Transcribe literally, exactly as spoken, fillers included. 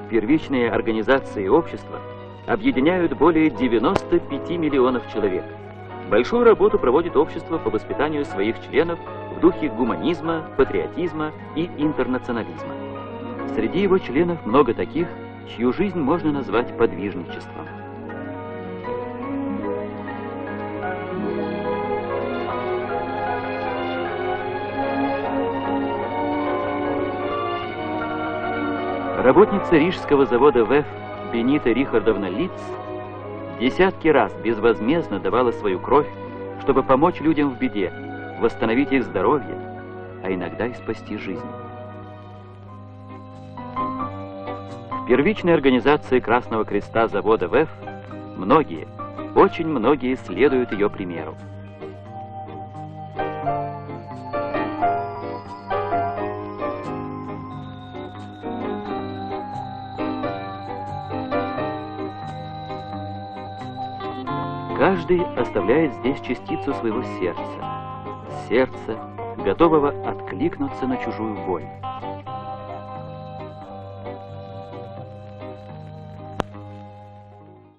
Первичные организации общества объединяют более девяноста пяти миллионов человек. Большую работу проводит общество по воспитанию своих членов в духе гуманизма, патриотизма и интернационализма. Среди его членов много таких, чью жизнь можно назвать подвижничеством. Работница рижского завода ВЭФ Бенита Рихардовна Лиц десятки раз безвозмездно давала свою кровь, чтобы помочь людям в беде, восстановить их здоровье, а иногда и спасти жизнь. В первичной организации Красного Креста завода ВЭФ многие, очень многие следуют ее примеру. Каждый оставляет здесь частицу своего сердца, сердца, готового откликнуться на чужую боль.